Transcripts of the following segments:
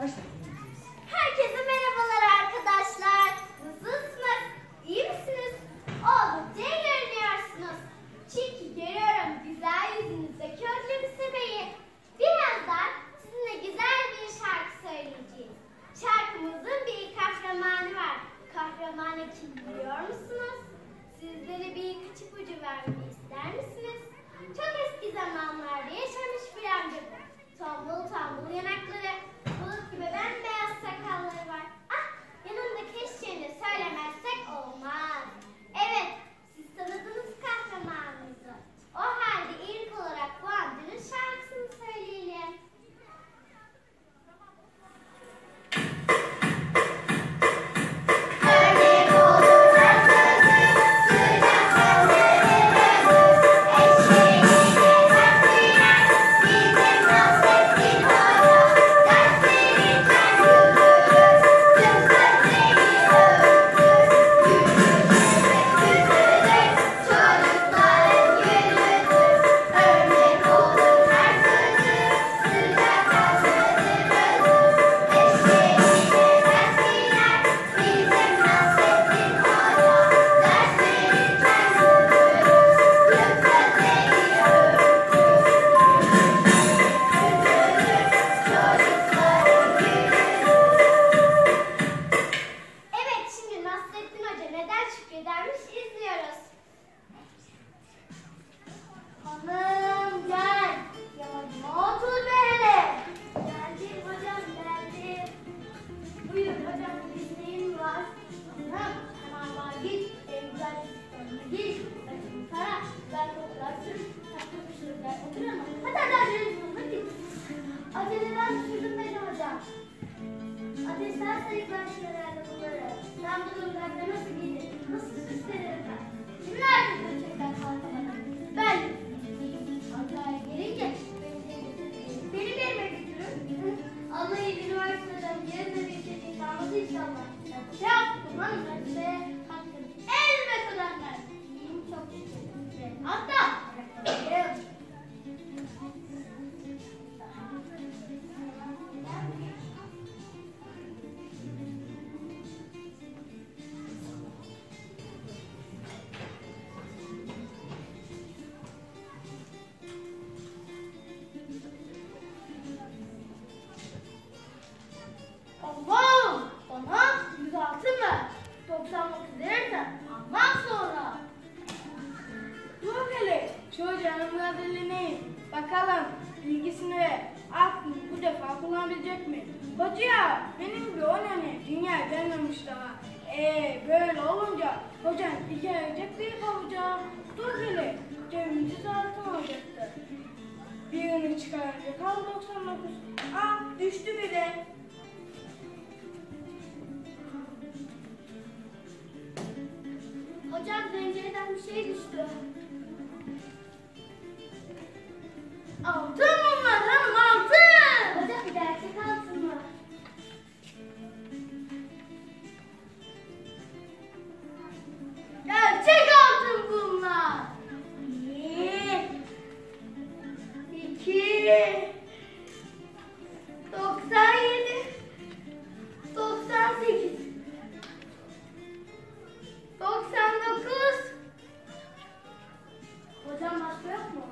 Herkese merhabalar arkadaşlar. Nasılsınız? İyi misiniz? Oldukça iyi görünüyorsunuz. Çünkü görüyorum güzel yüzünüzdeki özlemisi beyi. Birazdan sizinle güzel bir şarkı söyleyeceğiz. Şarkımızın bir kahramanı var. Kahramanı kim biliyor musunuz? Sizlere birkaç ipucu vermeyi ister misiniz? Çok eski zamanlarda yaşamış bir amca bu. Tombul tombul yanakları, bulut gibi bembeyaz sakalları var. Ah, yanındaki eşeğini söylemezsek olmaz. Evet, siz tanıdınız kahramanımızı. O halde ilk olarak bu amcanın şarkısını söyleyelim. Hanım gel, yanıma otur hele. Geldim hocam, geldim. Buyur hocam, isteğin var. Hanım, hemen var git, güzel çocuklarına git. Saçını tara, güzel toplarsın. Tatlı kuşlarına otur ama. Hadi acele git. Aceleden düşürdün beni hocam. Ateşler sayıklarsın herhalde bunları. Ben bu durumlarda nasıl giydim, nasıl süslenirim ben? Kimin artık ölçekten kalkamadım? Ben Ankara'ya gelince beni yerime götürün. Allah'ı üniversiteden yerine bir şey kalmadı inşallah. Ne yaptım lan üniversite? Hakkım elime kadar verdim. İyiyim çok şükür. Hatta bırakmayayım. Allah'ım bana 106 mı? 99 verirsen almam sonra. Dur hele, şu hocanın adı dinleyin. Bakalım bilgisini ve aklını bu defa kullanabilecek mi? Hoca, benim gibi o ne? Dünya gelmemiş daha. Böyle olunca hocan iki ayacak bir yapacağım. Dur hele, cebimizi zaten olacaktı. Birini çıkarınca kaldı 99. Düştü bile. Hocam pencereden bir şey düştü. Altın bunlar hanım altın. Hocam bir gerçek altın mı? Gerçek altın bunlar. 1, 2, 97, 98, 99. Hocam başka yok mu?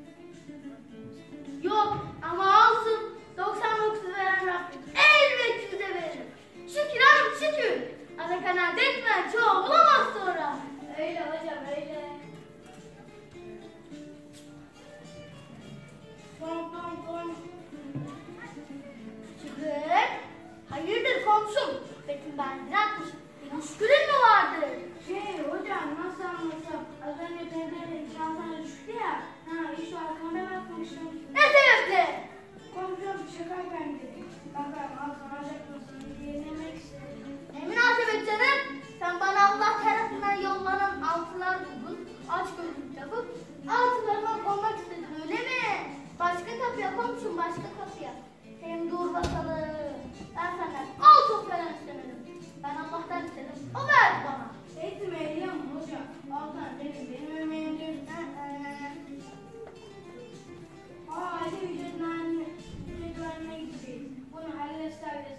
Yok ama olsun. 99'u veren Rabbim elbet size veririm. Şükür hanım şükür. Ana kanaat etme çoğu bulamaz sonra. Öyle hocam öyle. Tom. Şükür. Hayırdır komşum? Betim benden atmış. Bir müşkülün mü vardır? Hocam nasıl anlatsam? Az önce pencerede şansına düştü ya. İş arkamda bakmıştım. Ne sebeple? Komşum şakayken dedi. Bakalım altın alacak mısın diye denemek istedim. Ne münasebet canım? Sen bana Allah tarafından yollanan altılar buldun. Aç gözlük yapıp altılarıma konmak istedin öyle mi? Başka kapıya komşum başka kapıya. Hem dur bakalım. Ben senden altın falan istemedim. Ben Allah'tan istedim. O verdi bana. Eğitim eğiliyor mu hocam? Altın benim emeğimdir. Aile ücretlerine gideceğiz. Bunu halletsek de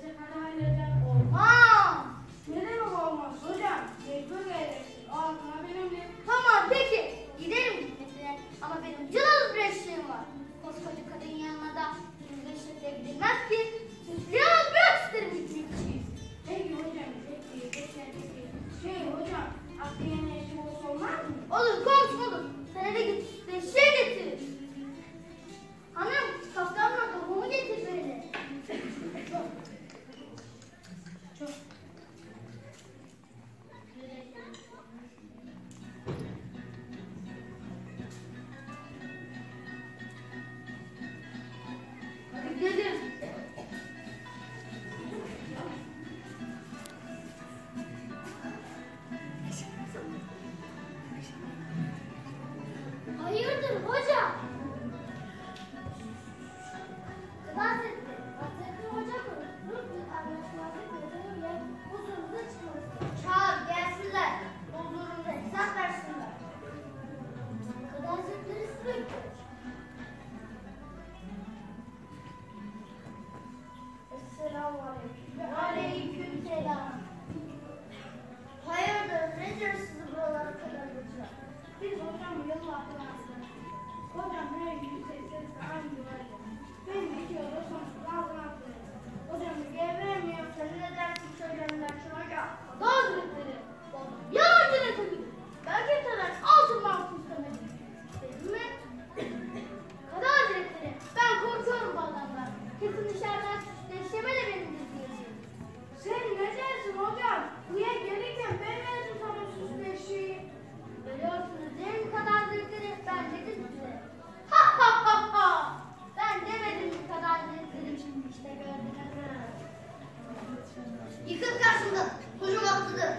Selamünaleyküm. Aleykümselam. Hayırdır, nedir sizi buralara kadar götüren? Biz hocam yıllardır aslında. Hocam her gün sessiz aynı vardı. Ben de 2 yılda sonsuz ağzına atlıyorum. Hocam gevremiyor. Sen ne dersin söylemler şuna? Kadı hazretleri. Yalancı ne tabii. Belki yeterler altından suslamayın. Dedim mi? Kadı hazretleri. Ben korkuyorum bu adamdan. Kesin dışarıdan süsleşeme de benim dizgiyeciğim. Sen ne dersin hocam? Buraya gelirken ben verdim sana süsleşiyi. Görüyorsunuz değil mi Kadı hazretleri? Ben dedim size. Ha ha ha ha. Ben demedim mi Kadı hazretleri? İşte gördünüz mü? Yıkıl karşımda. Hocam haklıdır.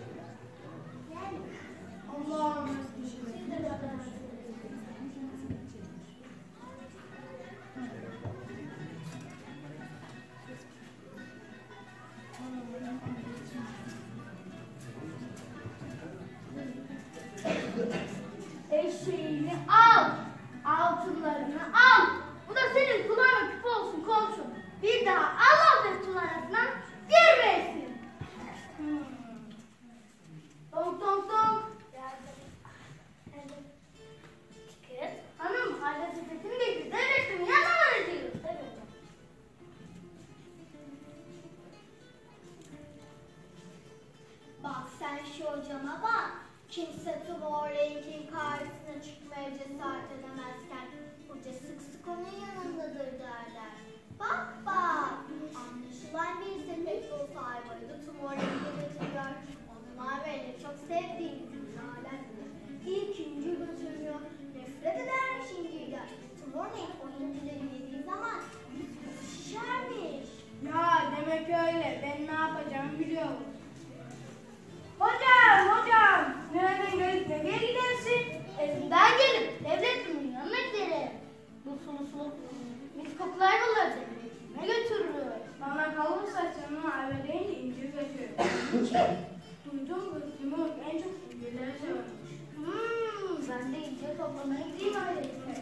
Allah'ım. Siz de Kadı eşeğini al, altınlarını al. Bu da senin kulağına küp olsun komşum. Bir daha Allah Resulü arasından girmesin. Dong dong dong. Kız, hanım hala sepetini getir. Devletim yanına ediyor. Evet. Bak sen şu hocama bak. Kimse Tubor'un karşısına çıkmaya cesaret edemezken hoca sık sık onun yanındadır derler. Bak bak. Anlaşılan bir sepet dolusu ayvayı da Tubor'un götürüyor. Onlar beni çok sevdiğim alemdir. İkinci götürüyor. Nefret edermiş incirden. Tubor'un o incileri yediği zaman şişermiş. Ya demek öyle. Ben ne yapacağımı biliyorum. Hocam. Nereden gelip nereye gidersin? Elimden gelip devletimin yanına giderim. Bu sulu sulu mis kokular yolları devletime götürürüm. Bana kalırsa canımı aileyince incir götür. Duydum bu Timur en çok incirleri severmiş. Ben de incir toplamaya gideyim öyleyse.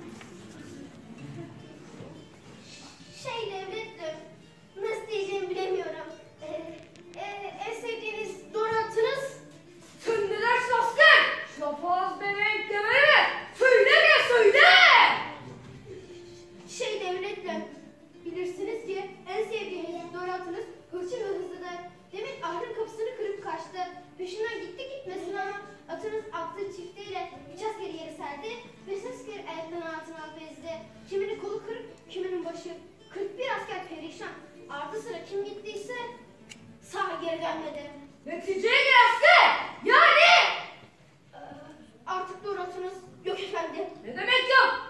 Devletim, nasıl diyeceğimi bilemiyorum. En sevdiğiniz donatınız? Sen ne dersin asker? Şapaz bebek demeli. Söyle. Devletim, bilirsiniz ki en sevdiğiniz donatınız hırçın ve hızlıdır. Demin ahırın kapısını kırıp kaçtı. Peşinden gitmesine ama atınız attığı çifteyle 3 askeri yere serdi ve 5 askeri ayaklarının altına bezdi. Kiminin kolu kırık, kiminin başı. 41 asker perişan. Ardı sıra kim gittiyse sağ geri dönmedi. Neticeye gel asker. Yani. Artık donatınız yok efendim. Ne demek yok?